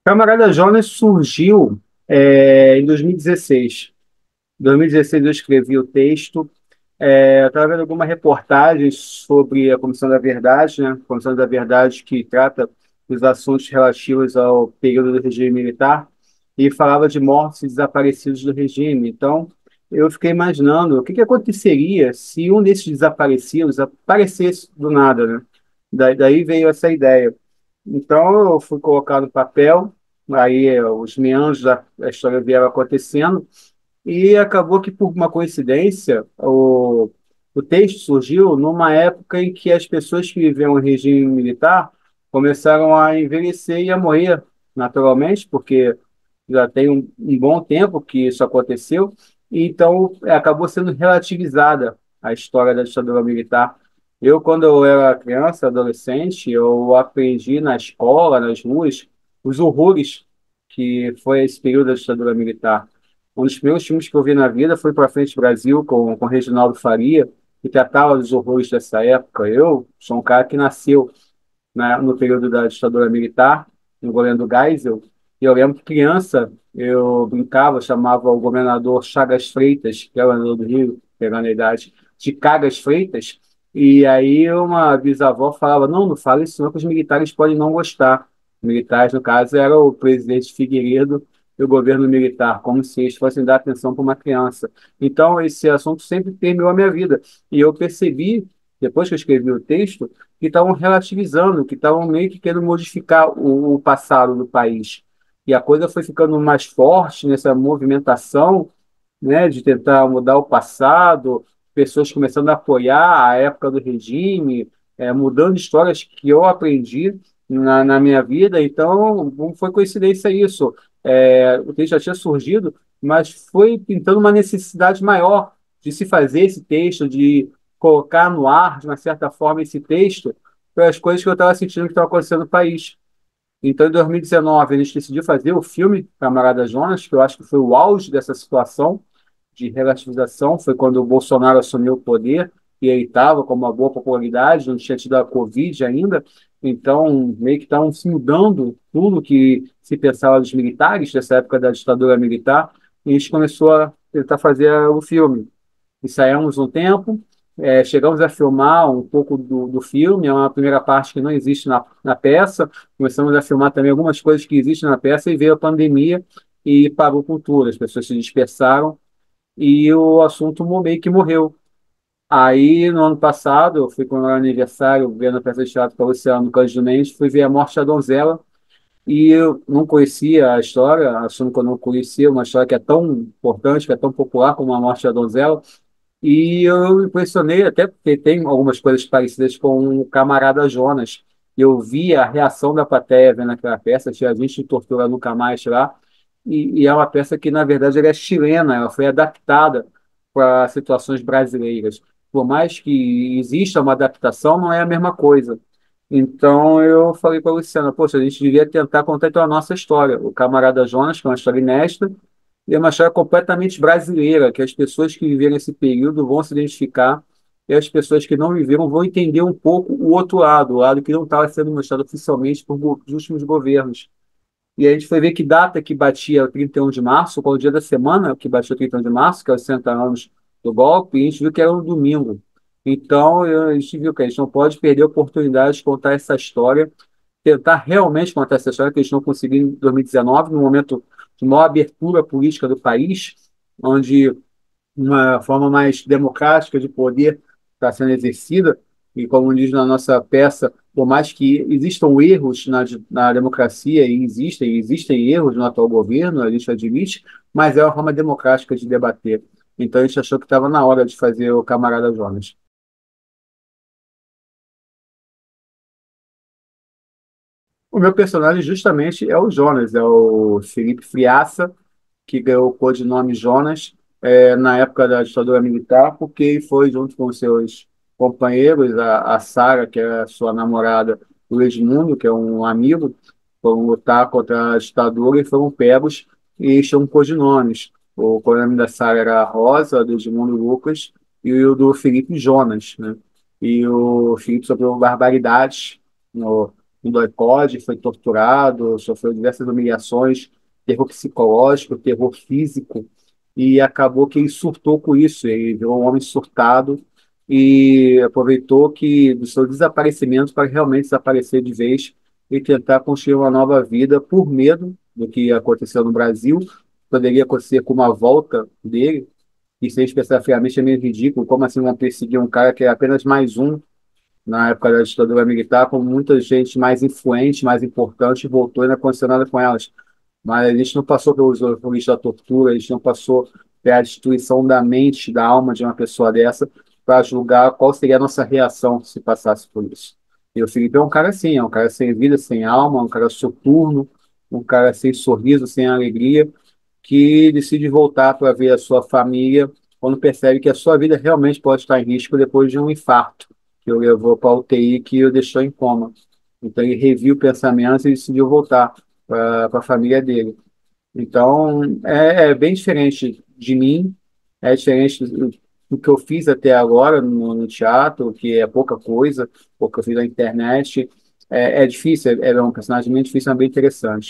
Camarada Jonas surgiu em 2016. Em 2016 eu escrevi o texto. Eu estava vendo alguma reportagem sobre a Comissão da Verdade, né? A Comissão da Verdade que trata dos assuntos relativos ao período do regime militar e falava de mortos e desaparecidos do regime. Então, eu fiquei imaginando o que aconteceria se um desses desaparecidos aparecesse do nada, né? Daí veio essa ideia. Então, eu fui colocar no papel, aí os meandros da história vieram acontecendo, e acabou que, por uma coincidência, o texto surgiu numa época em que as pessoas que viviam em regime militar começaram a envelhecer e a morrer naturalmente, porque já tem um bom tempo que isso aconteceu, e então acabou sendo relativizada a história da ditadura militar. Quando eu era criança, adolescente, eu aprendi na escola, nas ruas, os horrores que foi esse período da ditadura militar. Um dos primeiros filmes que eu vi na vida foi Para Frente Brasil, com Reginaldo Faria, que tratava dos horrores dessa época. Eu sou um cara que nasceu no período da ditadura militar, no governo Geisel, e eu lembro que criança, eu brincava, chamava o governador Chagas Freitas, que é o governador do Rio, pegando a idade, de Cagas Freitas, e aí uma bisavó falava, não fala isso não, que os militares podem não gostar. Os militares, no caso, era o presidente Figueiredo e o governo militar, como se eles fossem dar atenção para uma criança. Então, esse assunto sempre permeou a minha vida. E eu percebi, depois que eu escrevi o texto, que estavam relativizando, que estavam meio que querendo modificar o passado do país. E a coisa foi ficando mais forte nessa movimentação, né, de tentar mudar o passado, pessoas começando a apoiar a época do regime, mudando histórias que eu aprendi na minha vida. Então, não foi coincidência isso. O texto já tinha surgido, mas foi pintando uma necessidade maior de se fazer esse texto, de colocar no ar, de uma certa forma, esse texto, pelas coisas que eu estava sentindo que estava acontecendo no país. Então, em 2019, a gente decidiu fazer o filme Camarada Jonas, que eu acho que foi o auge dessa situação de relativização. Foi quando o Bolsonaro assumiu o poder e ele estava com uma boa popularidade, não tinha tido a Covid ainda. Então, meio que estavam se mudando tudo que se pensava dos militares, dessa época da ditadura militar, e a gente começou a tentar fazer o filme. Ensaiamos um tempo, chegamos a filmar um pouco do filme, é uma primeira parte que não existe na peça. Começamos a filmar também algumas coisas que existem na peça e veio a pandemia e parou com tudo. As pessoas se dispersaram e o assunto meio que morreu. Aí, no ano passado, eu fui com o meu aniversário, vendo a peça de teatro para o Luciano Cândido Mendes, fui ver A Morte da Donzela, e eu não conhecia a história, achando que eu não conhecia uma história que é tão importante, que é tão popular como A Morte da Donzela, e eu me impressionei, até porque tem algumas coisas parecidas com o Camarada Jonas. Eu vi a reação da plateia vendo aquela peça, tinha gente de Tortura Nunca Mais lá, e é uma peça que, na verdade, ela é chilena, ela foi adaptada para situações brasileiras. Por mais que exista uma adaptação, não é a mesma coisa. Então eu falei para a Luciana, poxa, a gente devia tentar contar então a nossa história. O Camarada Jonas, que é uma história inédita, e é uma história completamente brasileira, que as pessoas que viveram esse período vão se identificar e as pessoas que não viveram vão entender um pouco o outro lado, o lado que não estava sendo mostrado oficialmente os últimos governos. E a gente foi ver que data que batia o 31 de março, qual o dia da semana que batia o 31 de março, que é os 60 anos do golpe, e a gente viu que era um domingo. Então, a gente viu que a gente não pode perder a oportunidade de contar essa história, tentar realmente contar essa história que a gente não conseguiu em 2019, no momento de maior abertura política do país, onde uma forma mais democrática de poder está sendo exercida, e como diz na nossa peça, por mais que existam erros na democracia, existem erros no atual governo, a gente admite, mas é uma forma democrática de debater. Então a gente achou que estava na hora de fazer o Camarada Jonas. O meu personagem justamente é o Jonas, é o Felipe Friaça, que ganhou o codinome Jonas na época da ditadura militar, porque ele foi junto com seus companheiros, a Sara, que é a sua namorada, o Edmundo, que é um amigo, foram lutar contra a ditadura e foram pegos e tinham codinomes. O codinome da Sara era Rosa, do Edmundo Lucas, e o do Felipe Jonas, né? E o Felipe sofreu barbaridades no doicode, foi torturado, sofreu diversas humilhações, terror psicológico, terror físico, e acabou que ele surtou com isso, ele virou um homem surtado e aproveitou que do seu desaparecimento para realmente desaparecer de vez e tentar construir uma nova vida por medo do que aconteceu no Brasil, poderia acontecer com uma volta dele, e se a gente pensar friamente é meio ridículo, como assim vão perseguir um cara que é apenas mais um na época da ditadura militar, como muita gente mais influente, mais importante, voltou e não aconteceu nada com elas. Mas a gente não passou pelos horrores da tortura, a gente não passou pela destruição da mente, da alma de uma pessoa dessa, para julgar qual seria a nossa reação se passasse por isso. E o Felipe é um cara assim, é um cara sem vida, sem alma, um cara soturno, um cara sem sorriso, sem alegria, que decide voltar para ver a sua família quando percebe que a sua vida realmente pode estar em risco depois de um infarto que o levou para a UTI, que o deixou em coma. Então ele reviu pensamentos e decidiu voltar para a família dele. Então é bem diferente de mim, é diferente do que eu fiz até agora no teatro, que é pouca coisa, o que eu fiz na internet. É difícil, é um personagem bem difícil, mas bem interessante.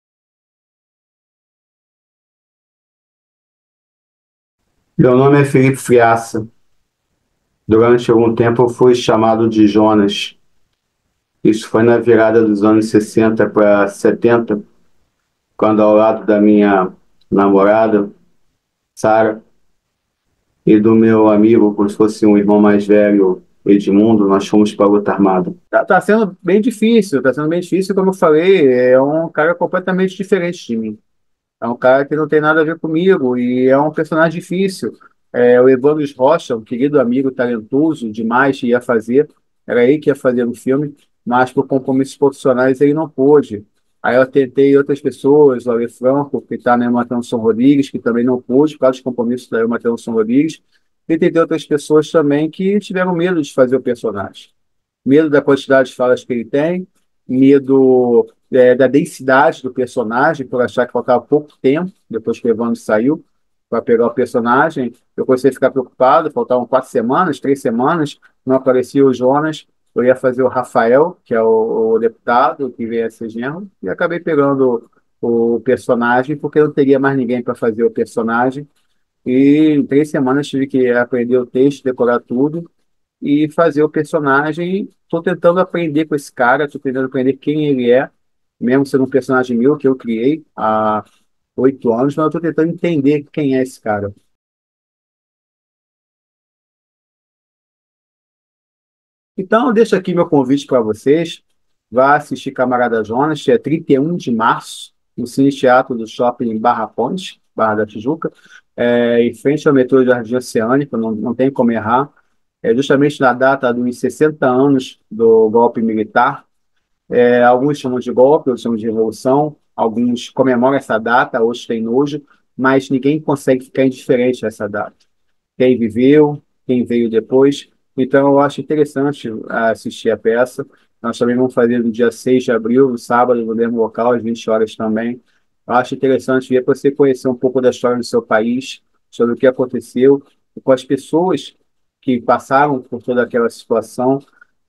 Meu nome é Felipe Friaça. Durante algum tempo eu fui chamado de Jonas. Isso foi na virada dos anos 60 para 70, quando ao lado da minha namorada, Sara, e do meu amigo, como se fosse um irmão mais velho, Edmundo, nós fomos para a luta armada. Tá sendo bem difícil, tá sendo bem difícil, como eu falei, é um cara completamente diferente de mim. É um cara que não tem nada a ver comigo e é um personagem difícil. O Evandro Rocha, um querido amigo talentoso demais, que ia fazer, era ele que ia fazer no filme, mas por compromissos profissionais ele não pôde. Aí eu tentei outras pessoas, o Ale Franco, que está na Matheus Rodrigues, que também não pôde, por causa dos compromissos da Matheus Rodrigues, e tentei outras pessoas também que tiveram medo de fazer o personagem, medo da quantidade de falas que ele tem, medo da densidade do personagem, por achar que faltava pouco tempo, depois que o Evandro saiu, para pegar o personagem. Eu comecei a ficar preocupado, faltavam 4 semanas, 3 semanas, não aparecia o Jonas, eu ia fazer o Rafael, que é o deputado, que veio a ser genro, e acabei pegando o personagem, porque não teria mais ninguém para fazer o personagem, e em 3 semanas tive que aprender o texto, decorar tudo, e fazer o personagem. Estou tentando aprender com esse cara, estou tentando aprender quem ele é, mesmo sendo um personagem meu que eu criei há 8 anos, mas eu estou tentando entender quem é esse cara. Então, eu deixo aqui meu convite para vocês. Vá assistir Camarada Jonas, dia 31 de março, no Cine Teatro do Shopping Barra Ponte, Barra da Tijuca, em frente ao metrô Jardim Oceânico, não tem como errar. É justamente na data dos 60 anos do golpe militar. Alguns chamam de golpe, outros chamam de revolução, alguns comemoram essa data, outros têm nojo, mas ninguém consegue ficar indiferente a essa data. Quem viveu, quem veio depois. Então, eu acho interessante assistir a peça. Nós também vamos fazer no dia 6 de abril, no sábado, no mesmo local, às 20 horas também. Eu acho interessante ver para você conhecer um pouco da história do seu país, sobre o que aconteceu, com as pessoas que passaram por toda aquela situação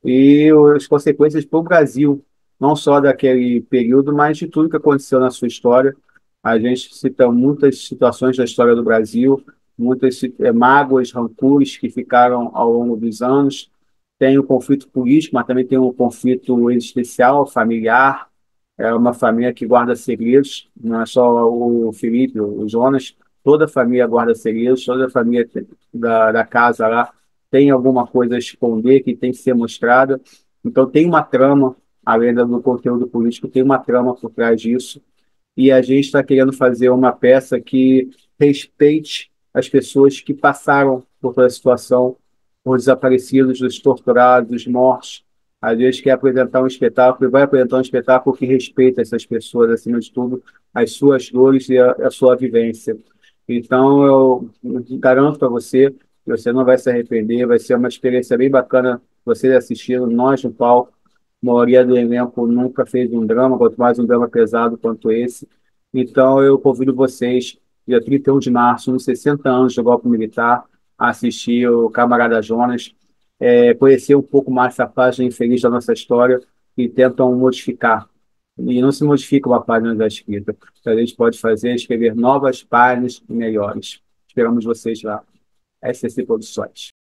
e as consequências para o Brasil, não só daquele período, mas de tudo que aconteceu na sua história. A gente cita muitas situações da história do Brasil, muitas mágoas, rancores que ficaram ao longo dos anos. Tem o conflito político, mas também tem o conflito existencial, familiar. É uma família que guarda segredos, não é só o Felipe, o Jonas, toda a família guarda segredos, toda a família da casa lá tem alguma coisa a esconder que tem que ser mostrada. Então tem uma trama, além do conteúdo político, tem uma trama por trás disso e a gente está querendo fazer uma peça que respeite as pessoas que passaram por toda a situação, os desaparecidos, os torturados, os mortos. A gente quer apresentar um espetáculo e vai apresentar um espetáculo que respeita essas pessoas, acima de tudo, as suas dores e a sua vivência. Então, eu garanto para você que você não vai se arrepender, vai ser uma experiência bem bacana você assistindo, nós no palco. A maioria do elenco nunca fez um drama, quanto mais um drama pesado quanto esse. Então, eu convido vocês, dia 31 de março, nos 60 anos do golpe militar, a assistir o Camarada Jonas, conhecer um pouco mais essa página infeliz da nossa história, que tentam modificar. E não se modifica uma página já escrita. O que a gente pode fazer é escrever novas páginas melhores. Esperamos vocês lá. SCC Produções.